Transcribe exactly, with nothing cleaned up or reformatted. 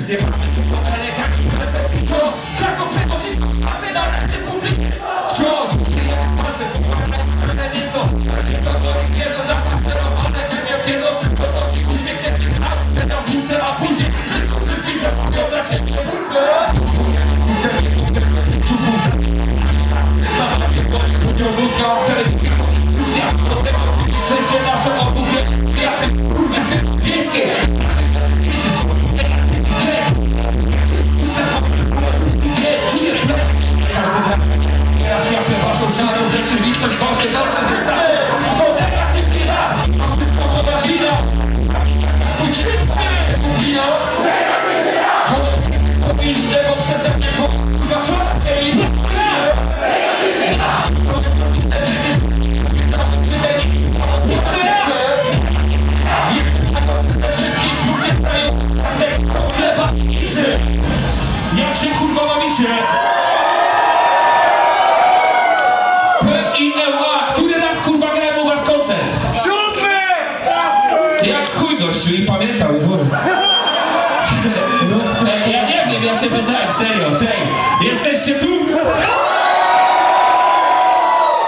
Nie mamy ci kochane, kaki, perfekcji, co? Każdą tego blisko sprawy na ręce publicznie. Wciąż, żyję w martwy, pokochane, same nie są. Nie to to ich wiedzą, na pasterowane, wiem kiedy wszystko to ci uśmiechnięty kształt. Przedam wódce, a później tylko wszystkich zapomniał dla ciebie wórkę. Pociągówka, telewizja, studia, do tego szczęście nasze obudnie, jak kurwa syn wiejskie. Teraz jakę waszą szarą rzeczywistość, wątpię dobrze zostały. To negatywna, a wszystko moja wina. Twój wszystkie wina. Bo innego przeze mnie kurwa czwartkę i nie jak się kurwa bawicie? P I L A, który raz kurwa grałem u was koncert? Siódmy! Jak chuj gościu i pamiętał, i chory. Ja nie wiem, ja się pytałem, serio, tej, jesteście tu?